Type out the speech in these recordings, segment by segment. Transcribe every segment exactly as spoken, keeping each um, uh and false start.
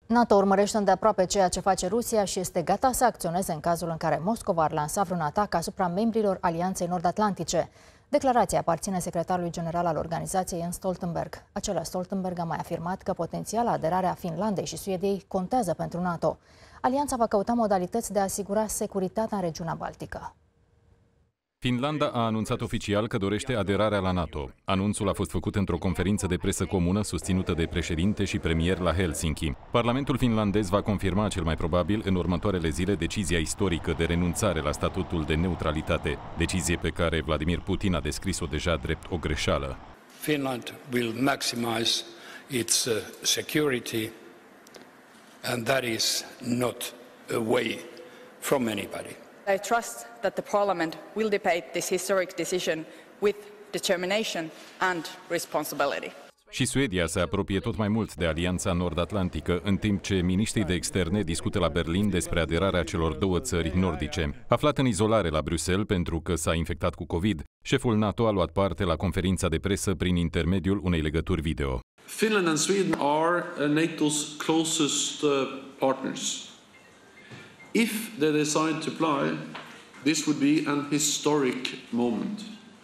NATO urmărește îndeaproape ceea ce face Rusia și este gata să acționeze în cazul în care Moscova ar lansa vreun atac asupra membrilor Alianței Nord-Atlantice. Declarația aparține secretarului general al organizației Jens Stoltenberg. Acela Stoltenberg a mai afirmat că potențiala aderare a Finlandei și Suediei contează pentru NATO. Alianța va căuta modalități de a asigura securitatea în regiunea Baltică. Finlanda a anunțat oficial că dorește aderarea la NATO. Anunțul a fost făcut într-o conferință de presă comună susținută de președinte și premier la Helsinki. Parlamentul finlandez va confirma cel mai probabil în următoarele zile decizia istorică de renunțare la statutul de neutralitate, decizie pe care Vladimir Putin a descris-o deja drept o greșeală. Finland will maximize its uh, security and that is not away from anybody. I trust that the Parliament will debate this historic decision with determination and responsibility. Și Suedia se apropie tot mai mult de Alianța Nord-Atlantică, în timp ce miniștrii de externe discută la Berlin despre aderarea celor două țări nordice. Aflat în izolare la Bruxelles pentru că s-a infectat cu COVID, șeful NATO a luat parte la conferința de presă prin intermediul unei legături video. Finland and Sweden are NATO's closest uh, partners. If they decide to apply, this would be an historic moment.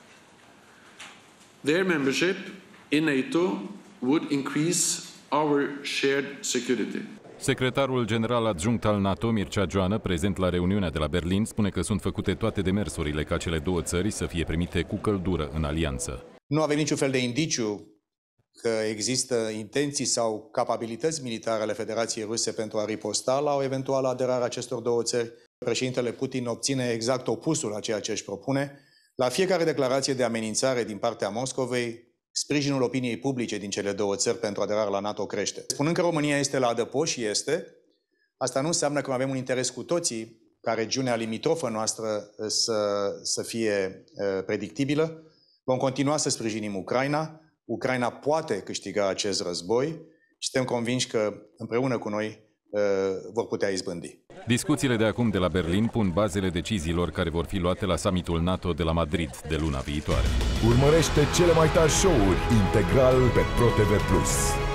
Their membership in NATO would increase our shared security. Secretarul general adjunct al NATO, Mircea Joană, prezent la reuniunea de la Berlin, spune că sunt făcute toate demersurile ca cele două țări să fie primite cu căldură în alianță. Nu avem niciun fel de indiciu că există intenții sau capabilități militare ale Federației Ruse pentru a riposta la o eventuală aderare a acestor două țări. Președintele Putin obține exact opusul a ceea ce își propune. La fiecare declarație de amenințare din partea Moscovei, sprijinul opiniei publice din cele două țări pentru aderarea la NATO crește. Spunând că România este la adăpost și este, asta nu înseamnă că avem un interes cu toții ca regiunea limitrofă noastră să, să fie uh, predictibilă. Vom continua să sprijinim Ucraina. Ucraina poate câștiga acest război și suntem convinși că împreună cu noi uh, vor putea izbândi. Discuțiile de acum de la Berlin pun bazele deciziilor care vor fi luate la summitul NATO de la Madrid de luna viitoare. Urmărește cele mai tari show-uri integral pe ProTV plus.